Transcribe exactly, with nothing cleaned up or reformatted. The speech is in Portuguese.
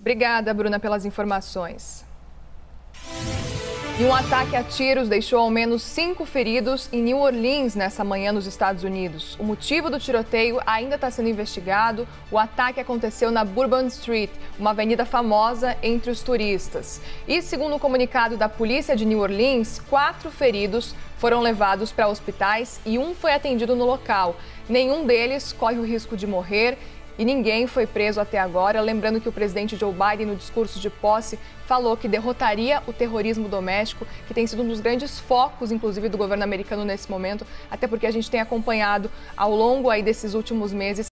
Obrigada, Bruna, pelas informações. E um ataque a tiros deixou ao menos cinco feridos em New Orleans nessa manhã nos Estados Unidos. O motivo do tiroteio ainda está sendo investigado. O ataque aconteceu na Bourbon Street, uma avenida famosa entre os turistas. E, segundo o comunicado da polícia de New Orleans, quatro feridos foram levados para hospitais e um foi atendido no local. Nenhum deles corre o risco de morrer. E ninguém foi preso até agora, lembrando que o presidente Joe Biden, no discurso de posse, falou que derrotaria o terrorismo doméstico, que tem sido um dos grandes focos, inclusive, do governo americano nesse momento, até porque a gente tem acompanhado ao longo aí desses últimos meses